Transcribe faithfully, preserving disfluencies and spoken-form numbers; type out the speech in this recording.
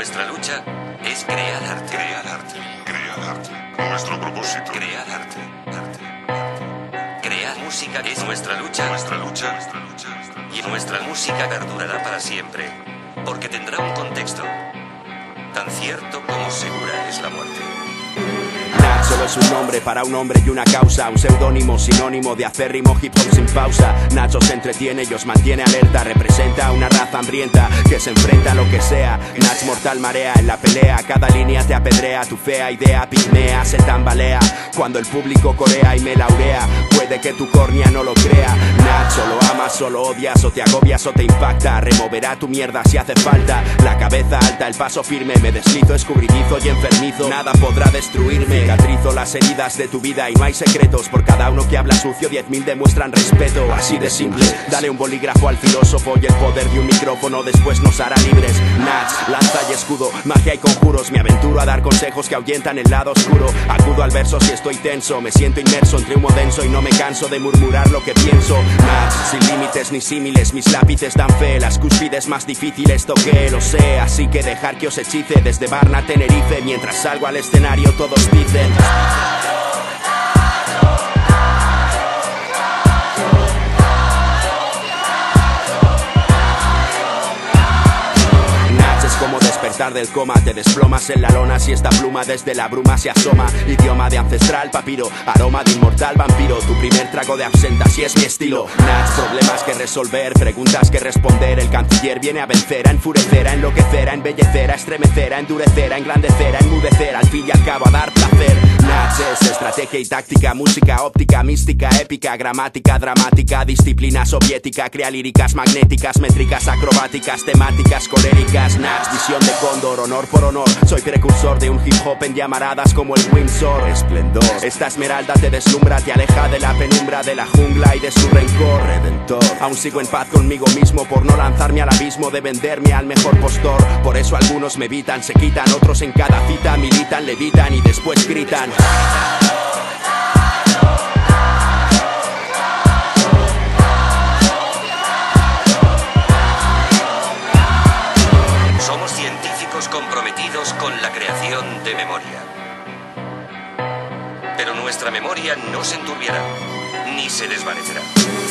Nuestra lucha es crear arte. Crear arte. Crear arte. Nuestro propósito. Crear arte. Arte. Crear música es nuestra lucha. Nuestra lucha. Nuestra lucha. Y nuestra música perdurará para siempre, porque tendrá un contexto tan cierto como segura es la muerte. Nach solo es un nombre para un hombre y una causa, un seudónimo sinónimo de acérrimo hip hop sin pausa. Nach os entretiene y os mantiene alerta, representa a una raza hambrienta que se enfrenta a lo que sea. Nach mortal marea en la pelea, cada línea te apedrea, tu fea idea pigmea, se tambalea cuando el público corea y me laurea. Puede que tu córnea no lo crea. Nach solo amas, solo odias, o te agobias o te impacta, removerá tu mierda si hace falta. La cabeza alta, el paso firme, me deslizo, escurridizo y enfermizo, nada podrá destruirme. Cicatrizo las heridas de tu vida y no hay secretos, por cada uno que habla sucio diez mil demuestran respeto. Así de simple, dale un bolígrafo al filósofo y el poder de un micrófono después nos hará libres. Nach, lanza y escudo, magia y conjuros, me aventuro a dar consejos que ahuyentan el lado oscuro. Acudo al verso si estoy tenso, me siento inmerso entre humo denso y no me canso de murmurar lo que pienso. Nach, sin límites ni símiles, mis lápices dan fe, las cúspides más difíciles toqué, lo sé, así que dejar que os hechice desde Varna a Tenerife, mientras salgo al escenario todos dicen como despertar del coma, te desplomas en la lona si esta pluma desde la bruma se asoma. Idioma de ancestral papiro, aroma de inmortal vampiro, tu primer trago de absenta si es mi estilo. Nach, problemas que resolver, preguntas que responder, el canciller viene a vencer, a enfurecer, a enloquecer, a embellecer, a estremecer, a endurecer, a engrandecer, a enmudecer, al fin y al cabo a dar placer. Nach es estrategia y táctica, música óptica, mística, épica, gramática, dramática, disciplina soviética, crea líricas magnéticas, métricas acrobáticas, temáticas coléricas. Nach, visión de cóndor, honor por honor, soy precursor de un hip hop en llamaradas como el Windsor. Esplendor, esta esmeralda te deslumbra, te aleja de la penumbra de la jungla y de su rencor. Redentor, aún sigo en paz conmigo mismo por no lanzarme al abismo de venderme al mejor postor. Por eso algunos me evitan, se quitan, otros en cada cita militan, levitan y después gritan. Somos científicos comprometidos con la creación de memoria. Pero nuestra memoria no se enturbiará, ni se desvanecerá.